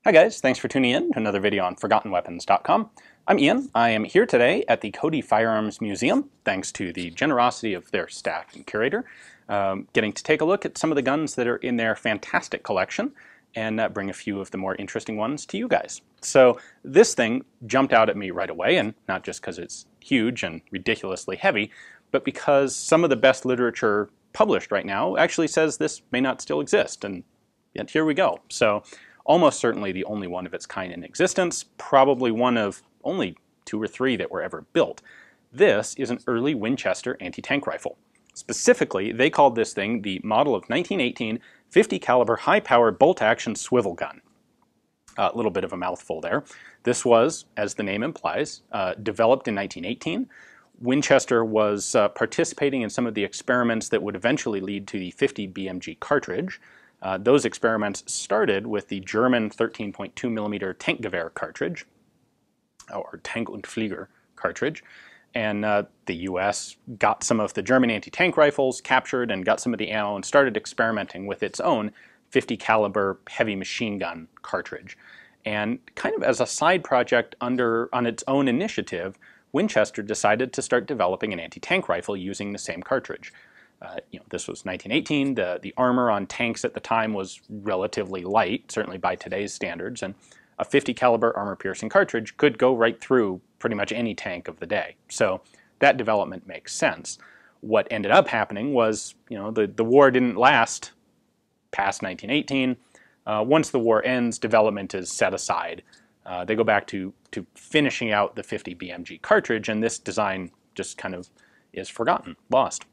Hi guys, thanks for tuning in to another video on ForgottenWeapons.com. I'm Ian. I am here today at the Cody Firearms Museum, thanks to the generosity of their staff and curator, getting to take a look at some of the guns that are in their fantastic collection and bring a few of the more interesting ones to you guys. So this thing jumped out at me right away, and not just because it's huge and ridiculously heavy, but because some of the best literature published right now actually says this may not still exist, and yet here we go. So almost certainly the only one of its kind in existence, probably one of only 2 or 3 that were ever built. This is an early Winchester anti-tank rifle. Specifically, they called this thing the model of 1918 50 caliber high-power bolt-action swivel gun. A little bit of a mouthful there. This was, as the name implies, developed in 1918. Winchester was participating in some of the experiments that would eventually lead to the 50 BMG cartridge. Those experiments started with the German 13.2mm Tankgewehrs cartridge, or Tank und Flieger cartridge, and the US got some of the German anti-tank rifles, captured and got some of the ammo, and started experimenting with its own 50 caliber heavy machine gun cartridge. And kind of as a side project on its own initiative, Winchester decided to start developing an anti-tank rifle using the same cartridge. This was 1918. The armor on tanks at the time was relatively light, certainly by today's standards, and a 50 caliber armor-piercing cartridge could go right through pretty much any tank of the day. So that development makes sense. What ended up happening was, the war didn't last past 1918. Once the war ends, development is set aside. They go back to finishing out the 50 BMG cartridge, and this design just kind of is forgotten, lost.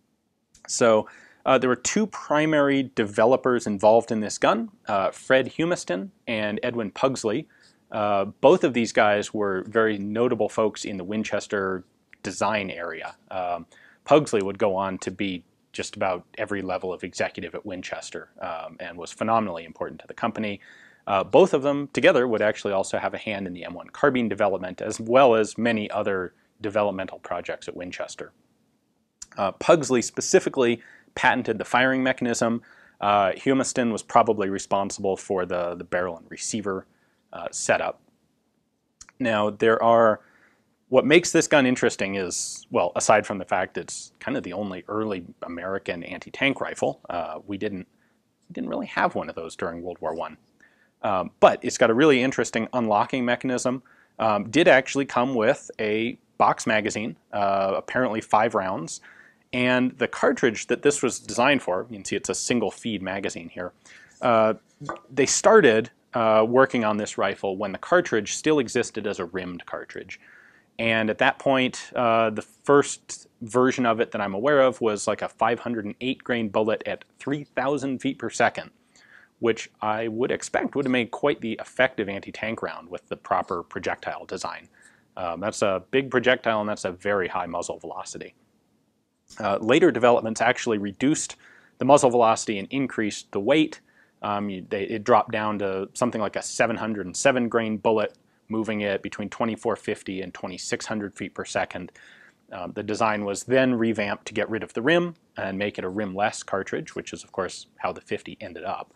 So there were 2 primary developers involved in this gun, Fred Humiston and Edwin Pugsley. Both of these guys were very notable folks in the Winchester design area. Pugsley would go on to be just about every level of executive at Winchester and was phenomenally important to the company. Both of them together would actually also have a hand in the M1 carbine development, as well as many other developmental projects at Winchester. Pugsley specifically patented the firing mechanism. Humiston was probably responsible for the barrel and receiver setup. Now, what makes this gun interesting is, well, aside from the fact it's kind of the only early American anti-tank rifle, we didn't really have one of those during World War I. But it's got a really interesting unlocking mechanism. Did actually come with a box magazine, apparently 5 rounds. And the cartridge that this was designed for, you can see it's a single feed magazine here, they started working on this rifle when the cartridge still existed as a rimmed cartridge. And at that point, the first version of it that I'm aware of was like a 508 grain bullet at 3,000 feet per second, which I would expect would have made quite the effective anti-tank round with the proper projectile design. That's a big projectile, and that's a very high muzzle velocity. Later developments actually reduced the muzzle velocity and increased the weight. It dropped down to something like a 707 grain bullet, moving it between 2,450 and 2,600 feet per second. The design was then revamped to get rid of the rim and make it a rimless cartridge, which is of course how the 50 ended up.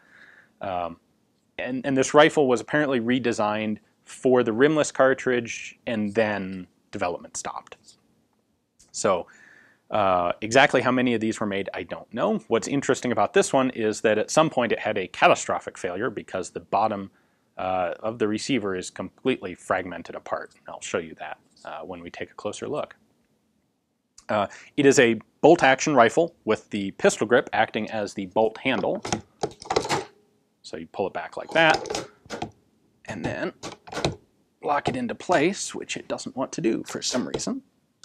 And this rifle was apparently redesigned for the rimless cartridge, and then development stopped. So exactly how many of these were made, I don't know. What's interesting about this one is that at some point it had a catastrophic failure because the bottom of the receiver is completely fragmented apart. I'll show you that when we take a closer look. It is a bolt-action rifle with the pistol grip acting as the bolt handle. So you pull it back like that, and then lock it into place, which it doesn't want to do for some reason.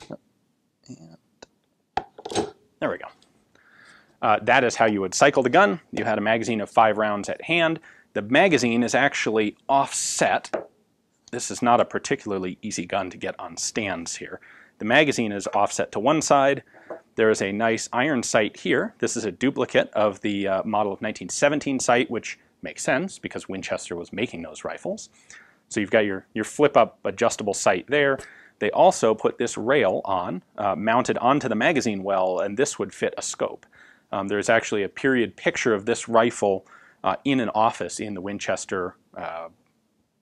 And there we go. That is how you would cycle the gun. You had a magazine of 5 rounds at hand. The magazine is actually offset. This is not a particularly easy gun to get on stands here. The magazine is offset to one side. There is a nice iron sight here. This is a duplicate of the model of 1917 sight, which makes sense because Winchester was making those rifles. So you've got your flip-up adjustable sight there. They also put this rail on, mounted onto the magazine well, and this would fit a scope. There's actually a period picture of this rifle in an office in the Winchester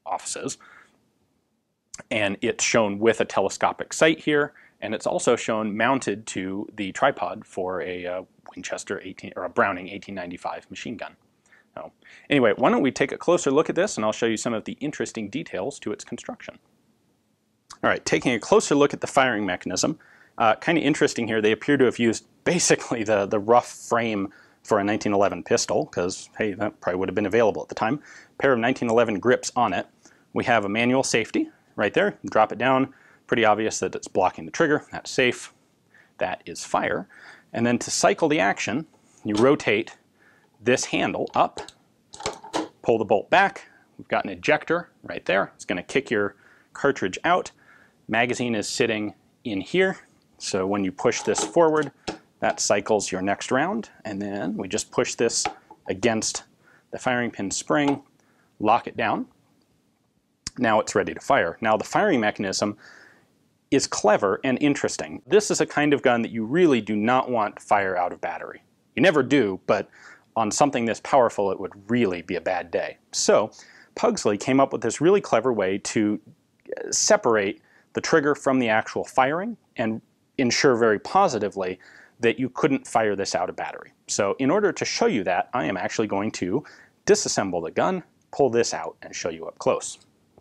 offices. And it's shown with a telescopic sight here, and it's also shown mounted to the tripod for a Winchester or a Browning 1895 machine gun. So anyway, why don't we take a closer look at this, and I'll show you some of the interesting details to its construction. All right, taking a closer look at the firing mechanism, kind of interesting here, they appear to have used basically the rough frame for a 1911 pistol, because, hey, that probably would have been available at the time. A pair of 1911 grips on it. We have a manual safety right there. Drop it down. Pretty obvious that it's blocking the trigger. That's safe. That is fire. And then to cycle the action, you rotate this handle up, pull the bolt back. We've got an ejector right there. It's going to kick your cartridge out. Magazine is sitting in here. So when you push this forward, that cycles your next round, and then we just push this against the firing pin spring, lock it down. Now it's ready to fire. Now the firing mechanism is clever and interesting. This is a kind of gun that you really do not want to fire out of battery. You never do, but on something this powerful it would really be a bad day. So Pugsley came up with this really clever way to separate the trigger from the actual firing and ensure very positively that you couldn't fire this out of battery. So in order to show you that, I am actually going to disassemble the gun, pull this out, and show you up close.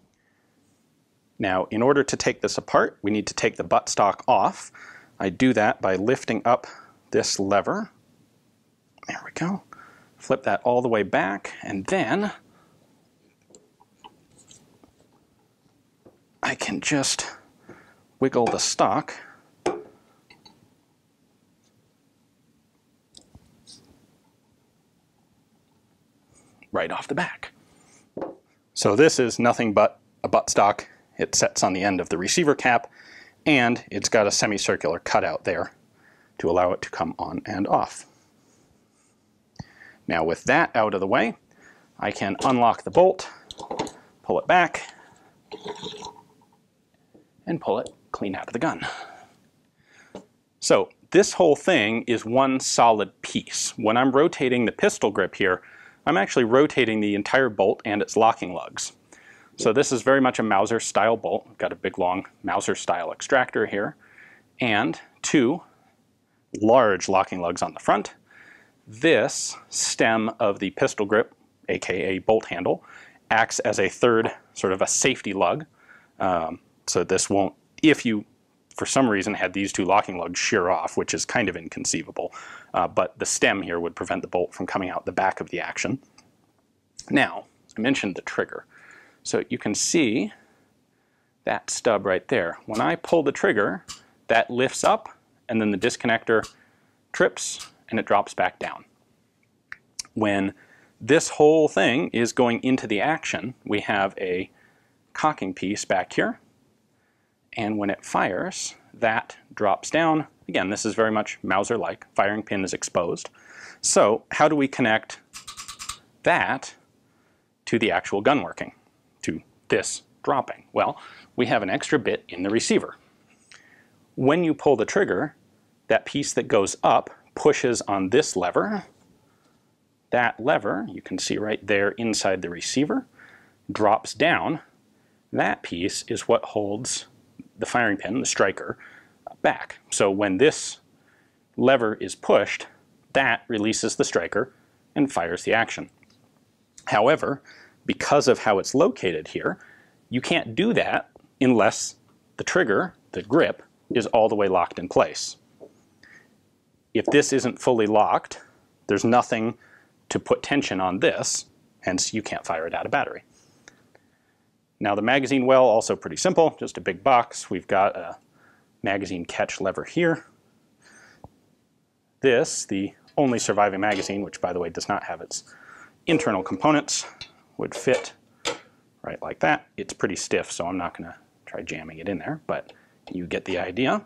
Now, in order to take this apart, we need to take the buttstock off. I do that by lifting up this lever. There we go. Flip that all the way back, and then I can just wiggle the stock right off the back. So this is nothing but a buttstock. It sets on the end of the receiver cap, and it's got a semicircular cutout there to allow it to come on and off. Now with that out of the way, I can unlock the bolt, pull it back, and pull it clean out of the gun. So this whole thing is one solid piece. When I'm rotating the pistol grip here, I'm actually rotating the entire bolt and its locking lugs. So this is very much a Mauser style bolt. I've got a big long Mauser style extractor here and two large locking lugs on the front. This stem of the pistol grip, aka bolt handle, acts as a third sort of a safety lug. So this won't, if you for some reason had these two locking lugs shear off, which is kind of inconceivable, but the stem here would prevent the bolt from coming out the back of the action. Now, I mentioned the trigger. So you can see that stub right there. When I pull the trigger, that lifts up, and then the disconnector trips, and it drops back down. When this whole thing is going into the action, we have a cocking piece back here, and when it fires, that drops down. Again, this is very much Mauser-like. Firing pin is exposed. So how do we connect that to the actual gun working, to this dropping? Well, we have an extra bit in the receiver. When you pull the trigger, that piece that goes up pushes on this lever. That lever, you can see right there inside the receiver, drops down. That piece is what holds the firing pin, the striker, back. So when this lever is pushed, that releases the striker and fires the action. However, because of how it's located here, you can't do that unless the trigger, the grip, is all the way locked in place. If this isn't fully locked, there's nothing to put tension on this, hence you can't fire it out of battery. Now the magazine well, also pretty simple, just a big box. We've got a magazine catch lever here. This, the only surviving magazine, which by the way does not have its internal components, would fit right like that. It's pretty stiff, so I'm not going to try jamming it in there, but you get the idea.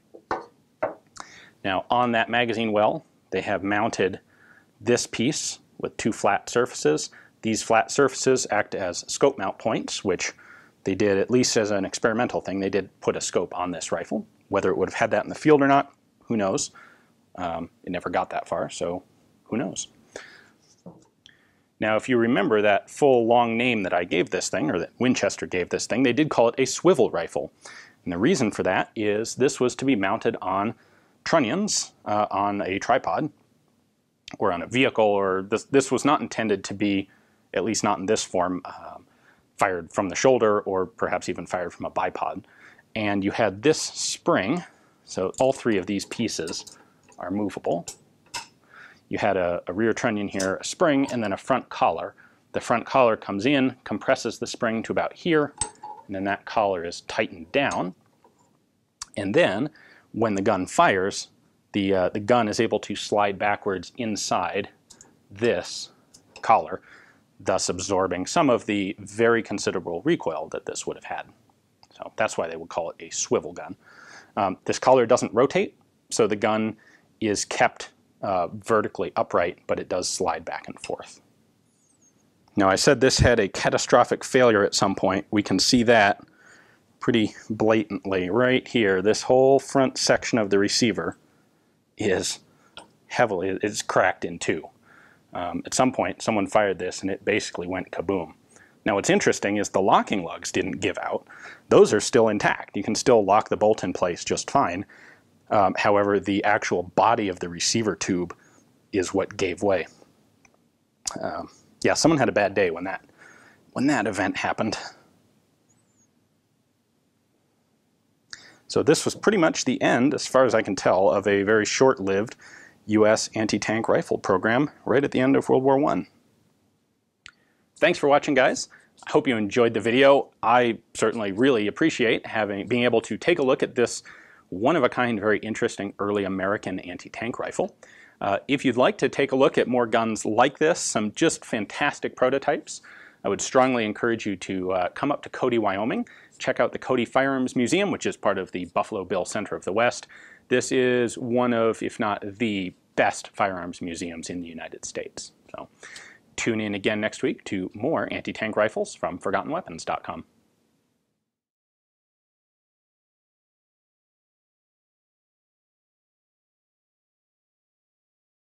Now on that magazine well, they have mounted this piece with two flat surfaces. These flat surfaces act as scope mount points, which they did, at least as an experimental thing, they did put a scope on this rifle. Whether it would have had that in the field or not, who knows? It never got that far, so who knows? Now, if you remember that full long name that I gave this thing, or that Winchester gave this thing, they did call it a swivel rifle. And the reason for that is this was to be mounted on trunnions on a tripod or on a vehicle, or this was not intended to be, at least not in this form, fired from the shoulder or perhaps even fired from a bipod. And you had this spring, so all three of these pieces are movable. You had a rear trunnion here, a spring, and then a front collar. The front collar comes in, compresses the spring to about here, and then that collar is tightened down. And then, when the gun fires, the gun is able to slide backwards inside this collar, thus absorbing some of the very considerable recoil that this would have had. So that's why they would call it a swivel gun. This collar doesn't rotate, so the gun is kept vertically upright, but it does slide back and forth. Now, I said this had a catastrophic failure at some point. We can see that pretty blatantly right here. This whole front section of the receiver is it's cracked in two. At some point, someone fired this and it basically went kaboom. Now, what's interesting is the locking lugs didn't give out. Those are still intact. You can still lock the bolt in place just fine. However, the actual body of the receiver tube is what gave way. Yeah, someone had a bad day when that event happened. So this was pretty much the end, as far as I can tell, of a very short-lived U.S. anti-tank rifle program right at the end of World War I. Thanks for watching, guys. I hope you enjoyed the video. I certainly really appreciate being able to take a look at this one-of-a-kind, very interesting early American anti-tank rifle. If you'd like to take a look at more guns like this, some just fantastic prototypes, I would strongly encourage you to come up to Cody, Wyoming, check out the Cody Firearms Museum, which is part of the Buffalo Bill Center of the West. This is one of, if not the best firearms museums in the United States. So tune in again next week to more anti-tank rifles from ForgottenWeapons.com.